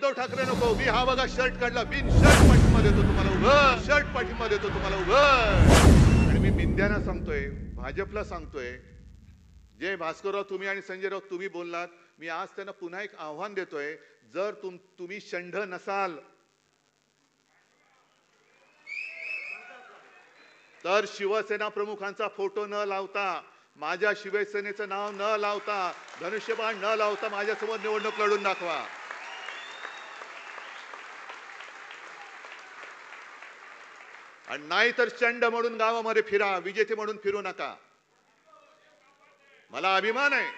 उद्धव ठाकरे नको, मी हा बघा शर्ट काढला, बिन शर्ट पाठिंबा देतो तुम्हाला उघड, शर्ट पाठिंबा देतो तुम्हाला उघड. आणि मी बिंद्याना सांगतोय, भाजपला सांगतोय, जे भास्करराव तुम्ही आणि संजय राऊत तुम्ही बोललात, मी आज त्यांना पुन्हा एक आव्हान देतोय, जर तुम्ही षंढ नसाल तर शिवसेना प्रमुखांचा फोटो न लावता, माझ्या शिवसेनेचं नाव न लावता, धनुष्यबाण न लावता माझ्यासमोर निवडणूक लढून दाखवा. आणि नाही तर षंढ म्हणून गावामध्ये फिरा, विजेते म्हणून फिरू नका. मला अभिमान आहे,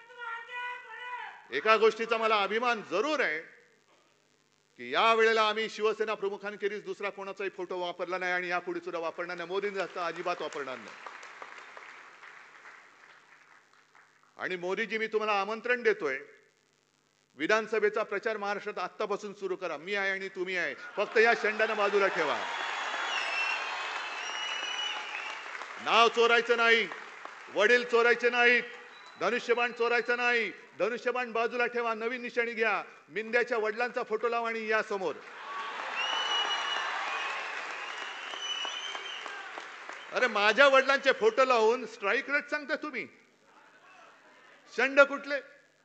एका गोष्टीचा मला अभिमान जरूर आहे की या वेळेला आम्ही शिवसेना प्रमुखांखेरीज दुसरा कोणाचाही फोटो वापरला नाही आणि यापुढे सुद्धा वापरणार नाही. मोदींचा अजिबात वापरणार नाही. आणि मोदीजी, मी तुम्हाला आमंत्रण देतोय, विधानसभेचा प्रचार महाराष्ट्रात आत्तापासून सुरू करा. मी आहे आणि तुम्ही आहे, फक्त या षंडांना बाजूला ठेवा. नाव चोरायचं नाही, वडील चोरायचे नाहीत, धनुष्यबाण चोरायचं नाही. धनुष्यबाण बाजूला ठेवा, नवीन निशाणी घ्या, मिंद्याच्या वडिलांचा फोटो लावा आणि या समोर. अरे माझ्या वडिलांचे फोटो लावून स्ट्राईक रेट सांगता तुम्ही? षंड कुठले?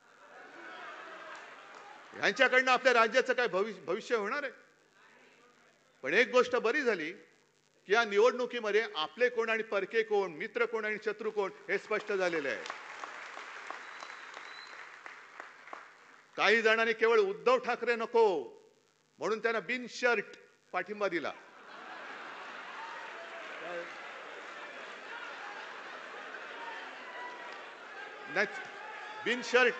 यांच्याकडनं आपल्या राज्याचं काय भविष्य होणार आहे? पण एक गोष्ट बरी झाली की या निवडणुकीमध्ये आपले कोण आणि परके कोण, मित्र कोण आणि शत्रू कोण हे स्पष्ट झालेले आहे. काही जणांनी केवळ उद्धव ठाकरे नको म्हणून त्यांना बिन शर्ट पाठिंबा दिला. बिन शर्ट,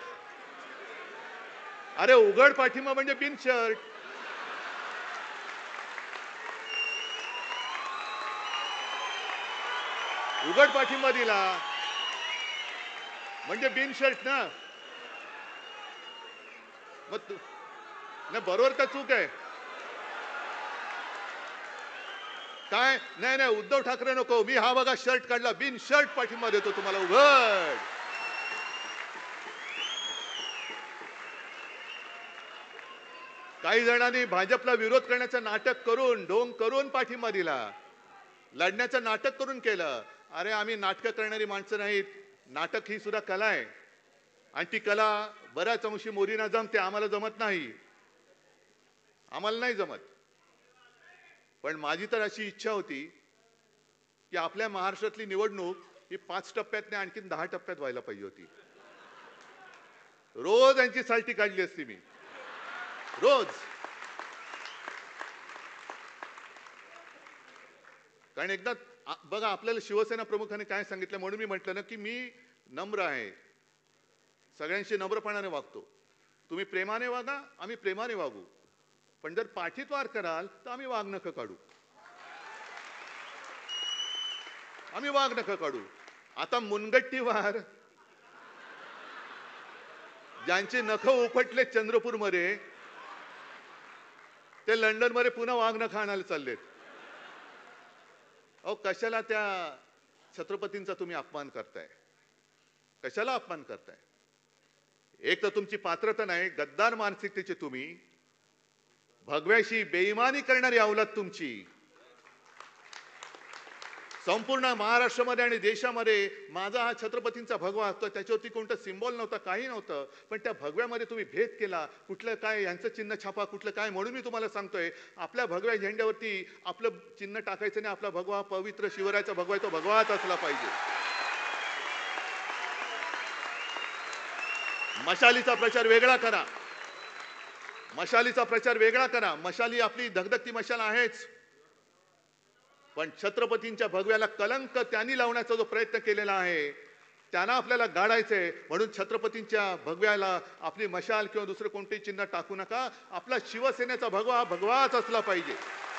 अरे उघड पाठिंबा म्हणजे बिन शर्ट. उघड पाठिंबा दिला म्हणजे बिन शर्ट ना. मग बरोबर का चूक आहे? काय नाही नाही, उद्धव ठाकरे नको, मी हा बघा शर्ट काढला, बिन शर्ट पाठिंबा देतो तुम्हाला उघड. काही जणांनी भाजपला विरोध करण्याचं नाटक करून, ढोंग करून पाठिंबा दिला, लढण्याचं नाटक करून केलं. अरे आम्ही नाटकं करणारी माणसं नाहीत. नाटक ही सुद्धा कला आहे आणि ती कला बऱ्याच अंशी मोदींना जमते, आम्हाला जमत नाही, आम्हाला नाही जमत. पण माझी तर अशी इच्छा होती की आपल्या महाराष्ट्रातली निवडणूक ही 5 टप्प्यात नाही, आणखीन 10 टप्प्यात व्हायला पाहिजे होती. रोज यांची साल्टी काढली असती मी, रोज. कारण एकदा बघा, आपल्याला शिवसेना प्रमुखांनी काय सांगितलं, म्हणून मी म्हटलं ना की मी नम्र आहे, सगळ्यांशी नम्रपणाने वागतो. तुम्ही प्रेमाने वागा, आम्ही प्रेमाने वागू. पण जर पाठीत वार कराल तर आम्ही वाघ नखं काढू, आम्ही वाघ नखं काढू. आता मुनगट्टी वार, ज्यांचे नख उपटले चंद्रपूरमध्ये, ते लंडनमध्ये पुन्हा वाघ नखं आणायला चाललेत. अहो कशाला त्या छत्रपतींचा तुम्ही अपमान करताय? कशाला अपमान करताय? एक तर तुमची पात्रता नाही, गद्दार मानसिकतेचे तुम्ही, भगव्याशी बेईमानी करणारी अवलाद तुमची. संपूर्ण महाराष्ट्रामध्ये आणि देशामध्ये माझा हा छत्रपतींचा भगवा असतो, त्याच्यावरती कोणतं सिम्बॉल नव्हतं, काही नव्हतं. पण त्या भगव्यामध्ये तुम्ही भेद केला, कुठलं काय यांचं चिन्ह छापा, कुठलं काय. म्हणून मी तुम्हाला सांगतोय, आपल्या भगव्या झेंड्यावरती आपलं चिन्ह टाकायचं नाही. आपला भगवा पवित्र शिवरायाचा भगवा आहे, तो भगवाच असला पाहिजे. मशालीचा प्रचार वेगळा करा, मशालीचा प्रचार वेगळा करा. मशाली आपली धगधगती मशाल आहेच, पण छत्रपतींच्या भगव्याला कलंक त्यांनी लावण्याचा जो प्रयत्न केलेला आहे, त्यांना आपल्याला गाडायचंय. म्हणून छत्रपतींच्या भगव्याला आपली मशाल किंवा दुसरं कोणतेही चिन्ह टाकू नका. आपला शिवसेनेचा भगवा भगवाच असला पाहिजे.